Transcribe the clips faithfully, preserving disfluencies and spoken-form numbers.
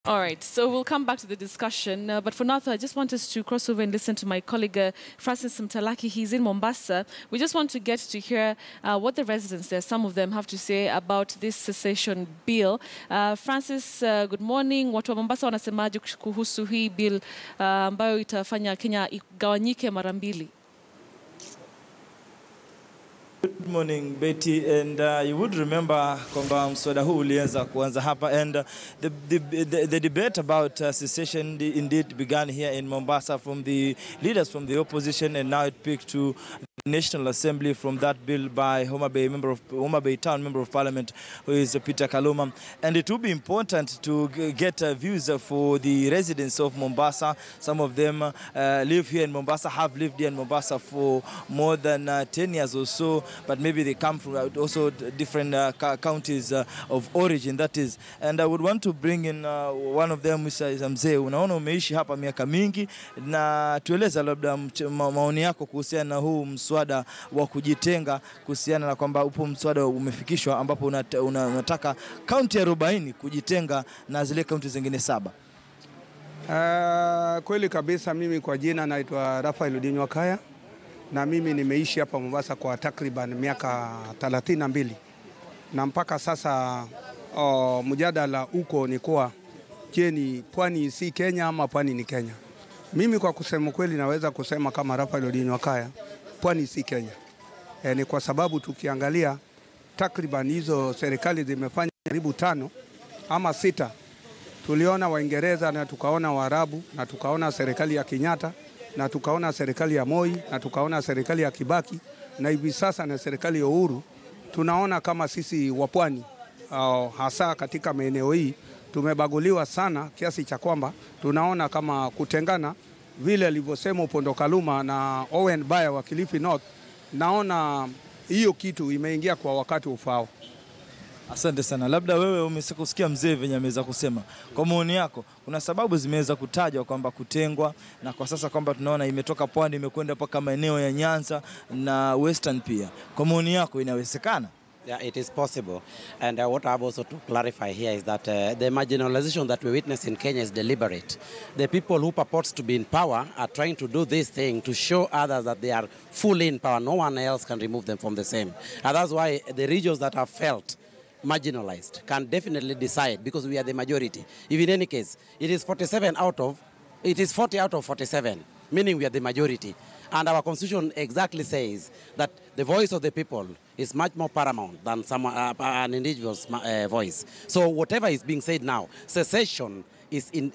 All right, so we'll come back to the discussion. Uh, but for now, I just want us to cross over and listen to my colleague, uh, Francis Mtalaki. He's in Mombasa. We just want to get to hear uh, what the residents there, some of them, have to say about this secession bill. Uh, Francis, uh, good morning. Watu wa Mombasa wanasemaje kuhusu hii bill uh, ambayo itafanya Kenya igawanyike mara mbili? Good morning, Betty, and uh, you would remember kwamba mswada huu ulianza kuanza hapa, and uh, the, the, the, the debate about uh, secession indeed began here in Mombasa from the leaders from the opposition, and now it peaked to the National Assembly from that bill by Homa Bay member of Homa Bay Town Member of Parliament, who is uh, Peter Kaluma. And it will be important to get uh, views uh, for the residents of Mombasa. Some of them uh, live here in Mombasa, have lived here in Mombasa for more than uh, ten years or so, but maybe they come from also different uh, counties uh, of origin, that is. And I would want to bring in uh, one of them, Mister Mzee. Unaona umeishi hapa miaka mingi, na tueleza labda maoni yako kuhusiana na huu mswada wa kujitenga, kuhusiana na kwamba upo mswada umefikishwa ambapo unataka kaunti ya arobaini kujitenga na zile kaunti zingine saba. Uh, kweli kabisa, mimi kwa jina naitwa Rafael Udinyo Kaya, na mimi nimeishi hapa Mombasa kwa takriban miaka thelathini na mbili, na mpaka sasa uh, mjadala uko ni kwa je, ni pwani si Kenya ama pwani ni Kenya? Mimi kwa kusema kweli naweza kusema kama Rafael Udinyo Kaya, pwani si Kenya. E, ni kwa sababu tukiangalia takriban hizo serikali zimefanya karibu tano ama sita. Tuliona Waingereza na tukaona Waarabu na tukaona serikali ya Kenyatta na tukaona serikali ya Moi na tukaona serikali ya Kibaki na hivi sasa na serikali ya Uhuru. Tunaona kama sisi wapwani uh, hasa katika maeneo hii tumebaguliwa sana kiasi cha kwamba tunaona kama kutengana vile alivyosema Upondo Kaluma na Owen Baya wa Kilifi North. Naona hiyo kitu imeingia kwa wakati ufao. Asante sana. Labda wewe umesikia mzee venye ameweza kusema. Kwa maoni yako, kuna sababu zimeweza kutajwa kwamba kutengwa, na kwa sasa kwamba tunaona imetoka pwani imekwenda mpaka maeneo ya Nyanza na Western pia. Kwa maoni yako inawezekana? Yeah, it is possible. And uh, what I have also to clarify here is that uh, the marginalization that we witness in Kenya is deliberate. The people who purports to be in power are trying to do this thing to show others that they are fully in power. No one else can remove them from the same. And that's why the regions that have felt marginalized can definitely decide, because we are the majority. If in any case, it is forty-seven out of, it is forty out of forty-seven, meaning we are the majority. And our constitution exactly says that the voice of the people is much more paramount than some, uh, an individual's uh, voice. So whatever is being said now, secession is, in,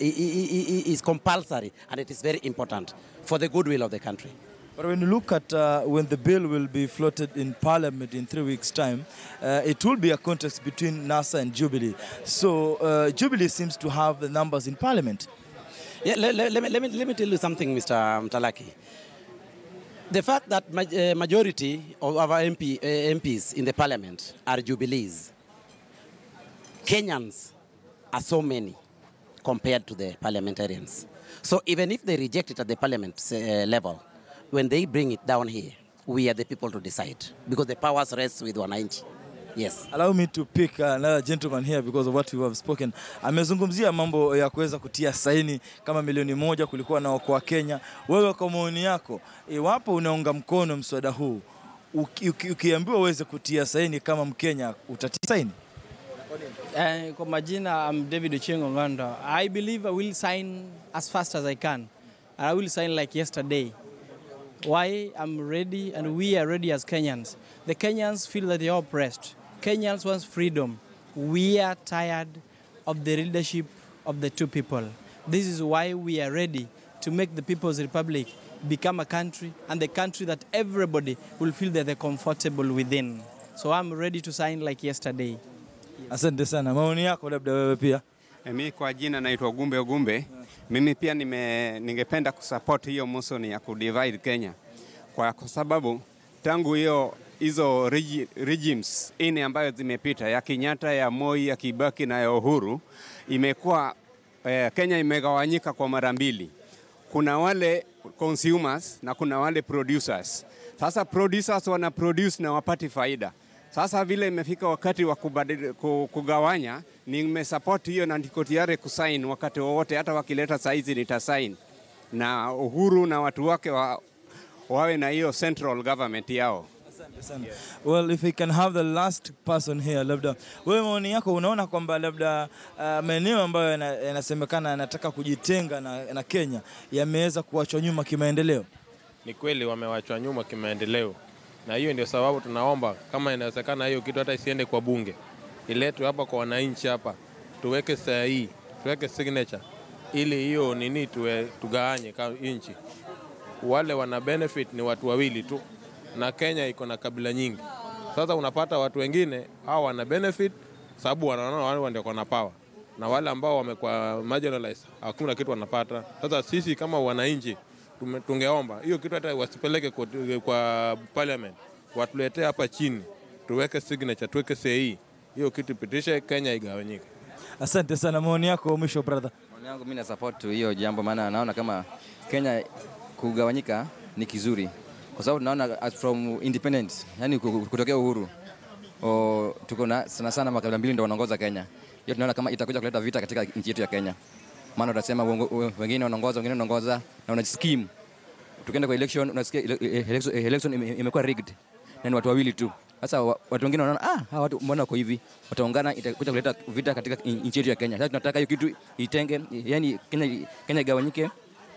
is compulsory, and it is very important for the goodwill of the country. But when you look at uh, when the bill will be floated in Parliament in three weeks' time, uh, it will be a contest between NASA and Jubilee. So uh, Jubilee seems to have the numbers in Parliament. Yeah, let, let, let, me, let, me, let me tell you something, Mister Mtalaki. The fact that ma uh, majority of our M P, uh, M Ps in the Parliament are Jubilees, Kenyans are so many compared to the parliamentarians. So even if they reject it at the Parliament uh, level, when they bring it down here, we are the people to decide, because the powers rest with wananchi. Yes. Allow me to pick another gentleman here because of what you have spoken. Amezungumzia mambo ya kuweza kutia saini kama milioni moja kulikuwa na kwa Kenya. Wewe kwa maoni yako, iwapo unaunga mkono mswada huu, ukiambiwa uweze kutia saini kama Mkenya, utatia saini? Uh, kwa majina, I'm David Ochengo Ngando. I believe I will sign as fast as I can. I will sign like yesterday. Why? I'm ready, and we are ready as Kenyans. The Kenyans feel that they are oppressed. Kenyans want freedom. We are tired of the leadership of the two people. This is why we are ready to make the People's Republic become a country, and the country that everybody will feel that they're comfortable within. So I'm ready to sign like yesterday. Asante sana. Maoni yako labda wewe pia? Mimi kwa jina naitwa Gumbe Gumbe. Mimi pia nime ningependa kusupport hiyo motion ya kudivide Kenya. Kwa sababu tangu hiyo hizo regi, regimes ine ambayo zimepita, ya Kenyatta, ya Moi, ya Kibaki na ya Uhuru, imekuwa eh, Kenya imegawanyika kwa mara mbili. Kuna wale consumers na kuna wale producers. Sasa producers wana produce na wapati faida. Sasa vile imefika wakati wa kugawanya, nimesupport hiyo na niko tayari kusign wakati wowote, hata wakileta saizi nitasign, na Uhuru na watu wake wa, wawe na hiyo central government yao. Well, if we can have the last person here, labda wewe maoni yako, unaona kwamba labda uh, maeneo ambayo yanasemekana yanataka kujitenga na, na Kenya yameweza kuachwa nyuma kimaendeleo? Ni kweli wamewachwa nyuma kimaendeleo, na hiyo ndio sababu tunaomba kama inawezekana hiyo kitu hata isiende kwa bunge, iletwe hapa kwa wananchi hapa, tuweke sahihi, tuweke signature ili hiyo nini tuwe tugawanye kama nchi. Wale wana benefit ni watu wawili tu, na Kenya iko na kabila nyingi. Sasa unapata watu wengine hao wana benefit sababu wanaona wao ndio kuna power, na wale ambao wamekuwa marginalized hakuna kitu wanapata. Sasa sisi kama wananchi tungeomba hiyo kitu hata wasipeleke kwa, kwa parliament, watuletee hapa chini, tuweke signature, tuweke sahihi, hiyo kitu pitishe, Kenya igawanyike. Asante sana. Maoni yako mwisho brother? Maoni yangu mimi na support hiyo jambo, maana naona kama Kenya kugawanyika ni kizuri, kwa sababu tunaona as from independence, yani kutokea uhuru, o tuko na sana sana makabila mbili ndio wanaongoza Kenya. Hiyo tunaona kama itakuja kuleta vita katika nchi yetu ya Kenya. Maana utasema wengine wanaongoza, wengine wanaongoza na una scheme. Tukienda kwa election unasikia election imekuwa rigged, na ni watu wawili tu. Sasa watu wengine wanaona ah, hawa watu mbona wako hivi, wataungana, itakuja kuleta vita katika nchi yetu ya Kenya. Sasa tunataka hiyo kitu itenge, yani Kenya Kenya igawanyike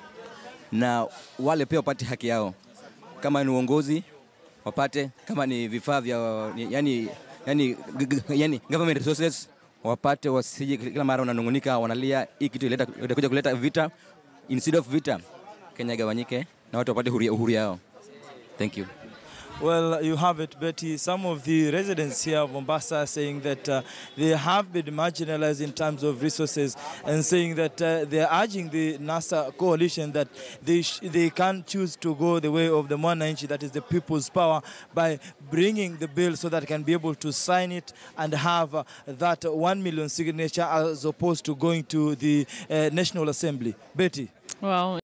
na wale pia wapate haki yao. Kama ni uongozi wapate, kama ni vifaa vya yani yani yani government resources wapate, wasije kila mara wananungunika wanalia hii kitu ileta itakuja kuleta vita. Instead of vita, Kenya igawanyike na watu wapate uhuru yao. Thank you. Well, you have it, Betty. Some of the residents here of Mombasa are saying that uh, they have been marginalized in terms of resources, and saying that uh, they are urging the NASA coalition that they sh they can't choose to go the way of the Mwananchi, that is the people's power, by bringing the bill so that they can be able to sign it and have uh, that one million signature as opposed to going to the uh, National Assembly. Betty. Wow.